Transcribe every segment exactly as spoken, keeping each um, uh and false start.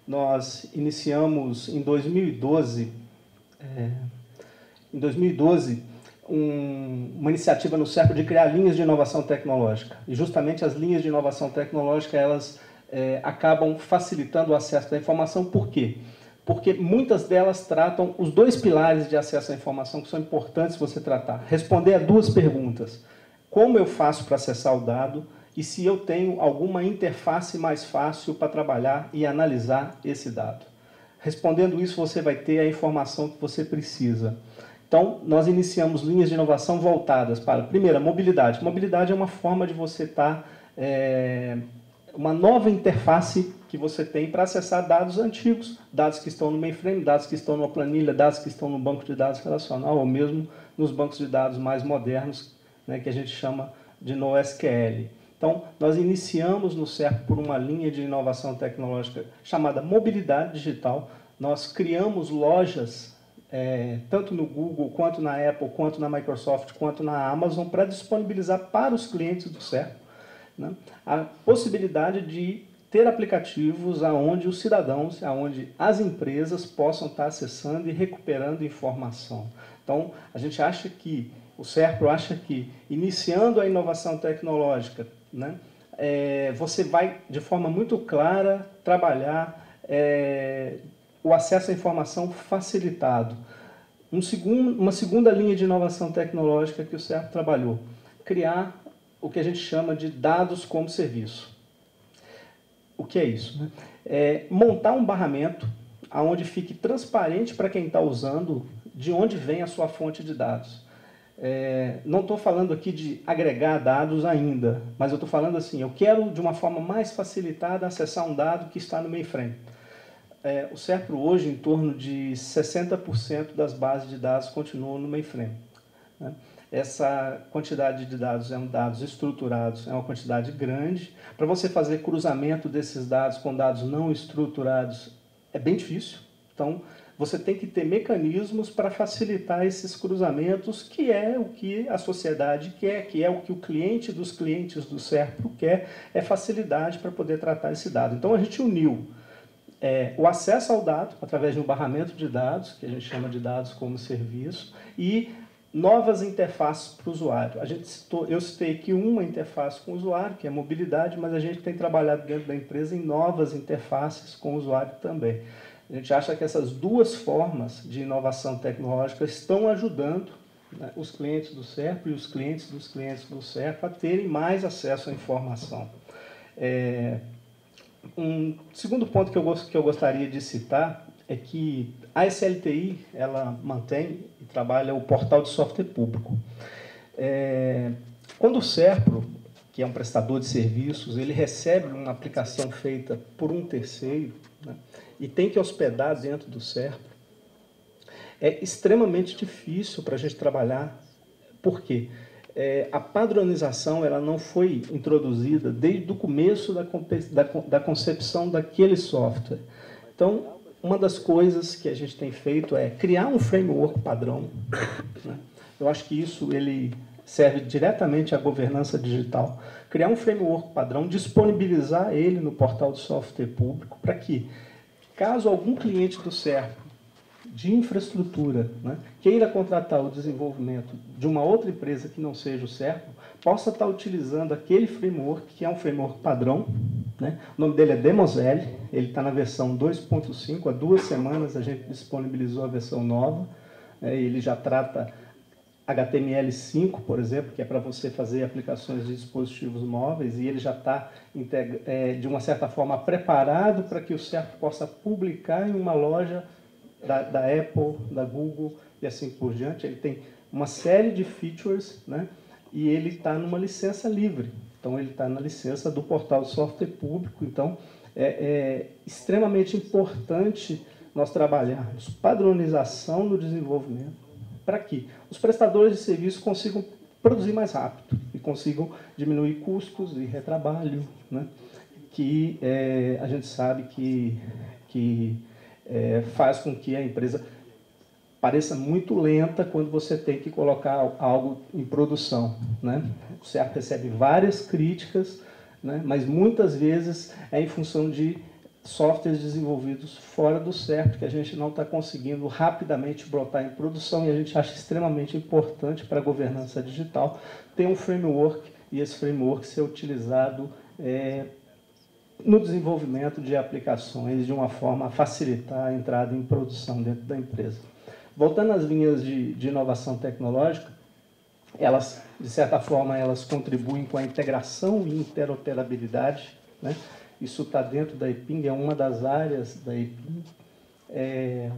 nós iniciamos em dois mil e doze, é, em dois mil e doze um, uma iniciativa no SERPRO de criar linhas de inovação tecnológica. E justamente as linhas de inovação tecnológica, elas é, acabam facilitando o acesso à informação. Por quê? Porque muitas delas tratam os dois pilares de acesso à informação que são importantes você tratar. Responder a duas perguntas. Como eu faço para acessar o dado e se eu tenho alguma interface mais fácil para trabalhar e analisar esse dado. Respondendo isso, você vai ter a informação que você precisa. Então, nós iniciamos linhas de inovação voltadas para, primeiro, a mobilidade. Mobilidade é uma forma de você estar... É, uma nova interface que você tem para acessar dados antigos, dados que estão no mainframe, dados que estão numa planilha, dados que estão no banco de dados relacional, ou mesmo nos bancos de dados mais modernos, né, que a gente chama de NoSQL. Então, nós iniciamos no SERPRO por uma linha de inovação tecnológica chamada mobilidade digital. Nós criamos lojas, é, tanto no Google, quanto na Apple, quanto na Microsoft, quanto na Amazon, para disponibilizar para os clientes do SERPRO, né, a possibilidade de ter aplicativos aonde os cidadãos, aonde as empresas possam estar acessando e recuperando informação. Então, a gente acha que, o SERPRO acha que, iniciando a inovação tecnológica, né, é, você vai, de forma muito clara, trabalhar é, o acesso à informação facilitado. Um segundo, uma segunda linha de inovação tecnológica que o SERPRO trabalhou, criar o que a gente chama de dados como serviço. O que é isso? Né? É montar um barramento onde fique transparente para quem está usando de onde vem a sua fonte de dados. É, não estou falando aqui de agregar dados ainda, mas eu estou falando assim, eu quero de uma forma mais facilitada acessar um dado que está no mainframe. É, o SERPRO hoje, em torno de sessenta por cento das bases de dados continuam no mainframe, né? Essa quantidade de dados são dados estruturados, é uma quantidade grande. Para você fazer cruzamento desses dados com dados não estruturados é bem difícil. Então, você tem que ter mecanismos para facilitar esses cruzamentos, que é o que a sociedade quer, que é o que o cliente dos clientes do SERPRO quer, é facilidade para poder tratar esse dado. Então, a gente uniu é, o acesso ao dado, através de um barramento de dados, que a gente chama de dados como serviço, e novas interfaces para o usuário. A gente citou, eu citei aqui uma interface com o usuário, que é a mobilidade, mas a gente tem trabalhado dentro da empresa em novas interfaces com o usuário também. A gente acha que essas duas formas de inovação tecnológica estão ajudando, né, os clientes do SERPRO e os clientes dos clientes do SERPRO a terem mais acesso à informação. É, um segundo ponto que eu, que eu gostaria de citar é que a S L T I ela mantém e trabalha o portal de software público. É, quando o SERPRO, que é um prestador de serviços, ele recebe uma aplicação feita por um terceiro, né, e tem que hospedar dentro do SERPRO, é extremamente difícil para a gente trabalhar. Por quê? É, a padronização ela não foi introduzida desde o começo da, da, da concepção daquele software. Então, uma das coisas que a gente tem feito é criar um framework padrão, né? Eu acho que isso ele serve diretamente à governança digital. Criar um framework padrão, disponibilizar ele no portal de software público, para que, caso algum cliente do SERPRO de infraestrutura, né, queira contratar o desenvolvimento de uma outra empresa que não seja o SERPRO, possa estar utilizando aquele framework, que é um framework padrão, né? O nome dele é Demosel, ele está na versão dois ponto cinco, há duas semanas a gente disponibilizou a versão nova, né, ele já trata H T M L cinco, por exemplo, que é para você fazer aplicações de dispositivos móveis, e ele já está, é, de uma certa forma, preparado para que o SERPRO possa publicar em uma loja da, da Apple, da Google e assim por diante. Ele tem uma série de features, né, e ele está numa licença livre. Então, ele está na licença do portal de software público. Então, é, é extremamente importante nós trabalharmos padronização no desenvolvimento para que os prestadores de serviço consigam produzir mais rápido e consigam diminuir custos e retrabalho, né? Que é, a gente sabe que, que é, faz com que a empresa pareça muito lenta quando você tem que colocar algo em produção, né? O SERPRO recebe várias críticas, né? Mas muitas vezes é em função de softwares desenvolvidos fora do SERP, que a gente não está conseguindo rapidamente botar em produção, e a gente acha extremamente importante para a governança digital ter um framework, e esse framework ser utilizado é, no desenvolvimento de aplicações de uma forma a facilitar a entrada em produção dentro da empresa. Voltando às linhas de, de inovação tecnológica, elas, de certa forma, elas contribuem com a integração e interoperabilidade, né? Isso está dentro da EPING, é uma das áreas da EPING. É,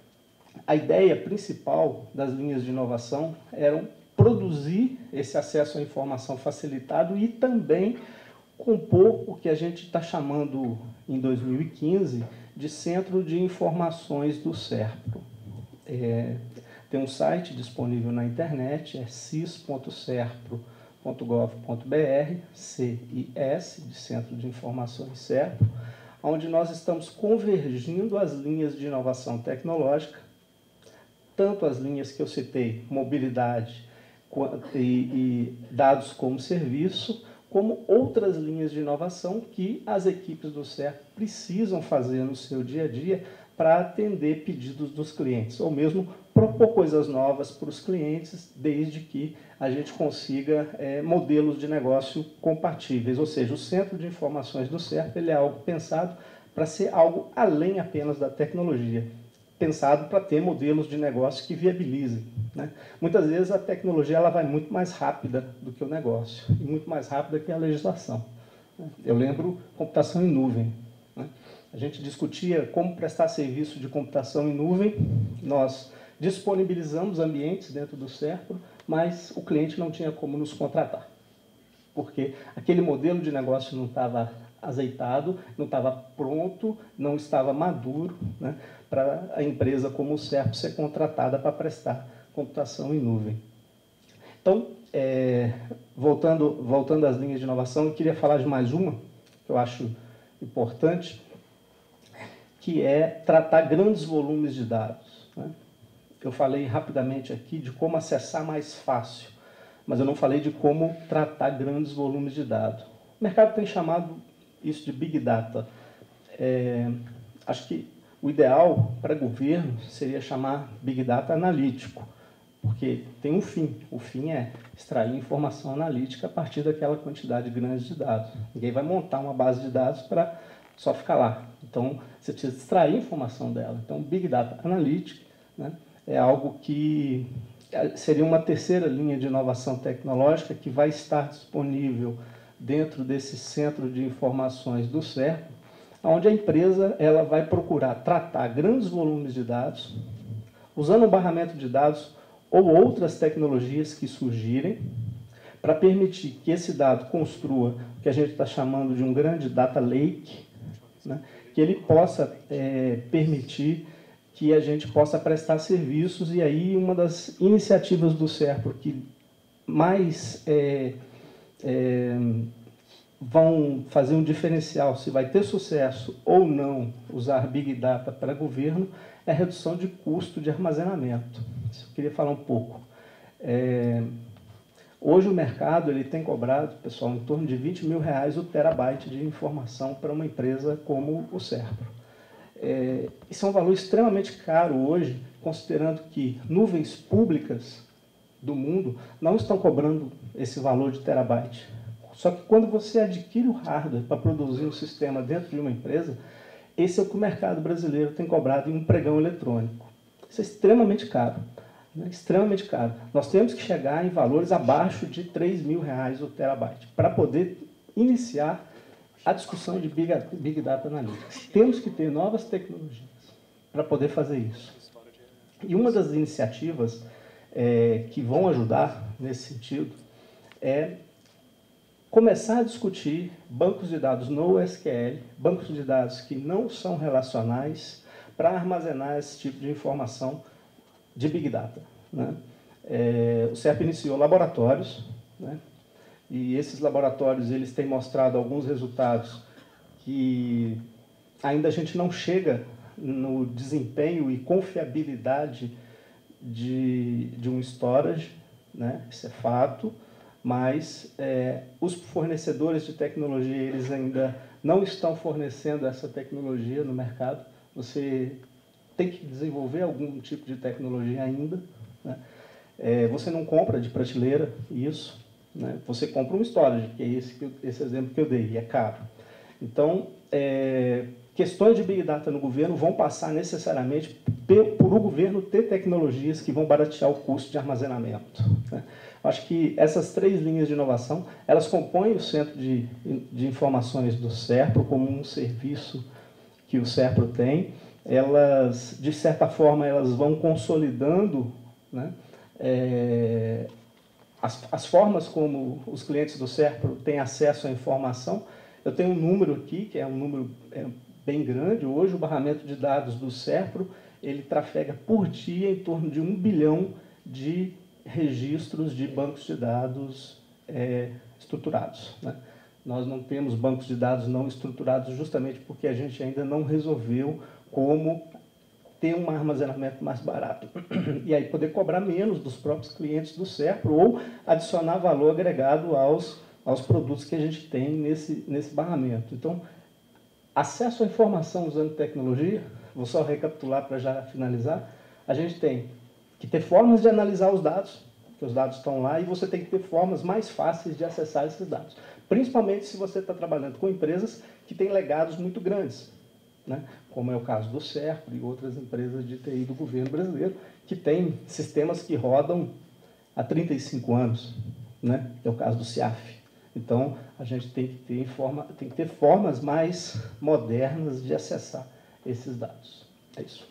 a ideia principal das linhas de inovação era produzir esse acesso à informação facilitado e também compor o que a gente está chamando, em dois mil e quinze, de Centro de Informações do SERPRO. É, tem um site disponível na internet, é cis ponto serpro ponto gov ponto br, C I S, de Centro de Informações SERPRO, onde nós estamos convergindo as linhas de inovação tecnológica, tanto as linhas que eu citei, mobilidade e, e dados como serviço, como outras linhas de inovação que as equipes do SERPRO precisam fazer no seu dia a dia para atender pedidos dos clientes, ou mesmo propor coisas novas para os clientes, desde que a gente consiga é, modelos de negócio compatíveis. Ou seja, o Centro de Informações do SERPRO ele é algo pensado para ser algo além apenas da tecnologia, pensado para ter modelos de negócio que viabilizem, né? Muitas vezes a tecnologia ela vai muito mais rápida do que o negócio, e muito mais rápida que a legislação. Eu lembro computação em nuvem, né? A gente discutia como prestar serviço de computação em nuvem, nós disponibilizamos ambientes dentro do SERPRO, mas o cliente não tinha como nos contratar, porque aquele modelo de negócio não estava azeitado, não estava pronto, não estava maduro, né, para a empresa como o SERPRO ser contratada para prestar computação em nuvem. Então, é, voltando, voltando às linhas de inovação, eu queria falar de mais uma, que eu acho importante, que é tratar grandes volumes de dados, né? Eu falei rapidamente aqui de como acessar mais fácil, mas eu não falei de como tratar grandes volumes de dados. O mercado tem chamado isso de Big Data. É, acho que o ideal para governo seria chamar Big Data analítico, porque tem um fim. O fim é extrair informação analítica a partir daquela quantidade grande de dados. Ninguém vai montar uma base de dados para só ficar lá. Então, você precisa extrair informação dela. Então, Big Data Analytics, né, é algo que seria uma terceira linha de inovação tecnológica que vai estar disponível dentro desse centro de informações do SERPRO, onde a empresa ela vai procurar tratar grandes volumes de dados, usando o barramento de dados ou outras tecnologias que surgirem, para permitir que esse dado construa o que a gente está chamando de um grande data lake, né, que ele possa é, permitir que a gente possa prestar serviços, e aí uma das iniciativas do SERPRO que mais é, é, vão fazer um diferencial, se vai ter sucesso ou não usar Big Data para governo, é a redução de custo de armazenamento. Isso eu queria falar um pouco. É, hoje o mercado ele tem cobrado, pessoal, em torno de vinte mil reais o terabyte de informação para uma empresa como o SERPRO. É, isso é um valor extremamente caro hoje, considerando que nuvens públicas do mundo não estão cobrando esse valor de terabyte. Só que quando você adquire o hardware para produzir um sistema dentro de uma empresa, esse é o que o mercado brasileiro tem cobrado em um pregão eletrônico. Isso é extremamente caro, né? Extremamente caro. Nós temos que chegar em valores abaixo de três mil reais o terabyte para poder iniciar a discussão de Big, Big Data Analytics. Temos que ter novas tecnologias para poder fazer isso. E uma das iniciativas é, que vão ajudar nesse sentido é começar a discutir bancos de dados no S Q L, bancos de dados que não são relacionais, para armazenar esse tipo de informação de Big Data, né? É, o SERPRO iniciou laboratórios, né? E esses laboratórios eles têm mostrado alguns resultados que ainda a gente não chega no desempenho e confiabilidade de, de um storage, né? Isso é fato, mas é, os fornecedores de tecnologia eles ainda não estão fornecendo essa tecnologia no mercado. Você tem que desenvolver algum tipo de tecnologia ainda, né? É, você não compra de prateleira isso, né? Você compra um storage, que é esse, que eu, esse exemplo que eu dei, e é caro. Então, é, questões de Big Data no governo vão passar necessariamente por o governo ter tecnologias que vão baratear o custo de armazenamento, né? Acho que essas três linhas de inovação, elas compõem o Centro de, de Informações do SERPRO como um serviço que o SERPRO tem. Elas, de certa forma, elas vão consolidando, né, é, as, as formas como os clientes do SERPRO têm acesso à informação. Eu tenho um número aqui, que é um número é, bem grande. Hoje, o barramento de dados do SERPRO, ele trafega por dia em torno de um bilhão de registros de bancos de dados é, estruturados, né? Nós não temos bancos de dados não estruturados justamente porque a gente ainda não resolveu como ter um armazenamento mais barato. E aí poder cobrar menos dos próprios clientes do SERPRO ou adicionar valor agregado aos, aos produtos que a gente tem nesse, nesse barramento. Então, acesso à informação usando tecnologia, vou só recapitular para já finalizar, a gente tem que ter formas de analisar os dados, porque os dados estão lá, e você tem que ter formas mais fáceis de acessar esses dados. Principalmente se você está trabalhando com empresas que têm legados muito grandes, né? Como é o caso do SERPRO e outras empresas de T I do governo brasileiro, que têm sistemas que rodam há trinta e cinco anos, né? É o caso do CIAF. Então, a gente tem que ter, forma, tem que ter formas mais modernas de acessar esses dados. É isso.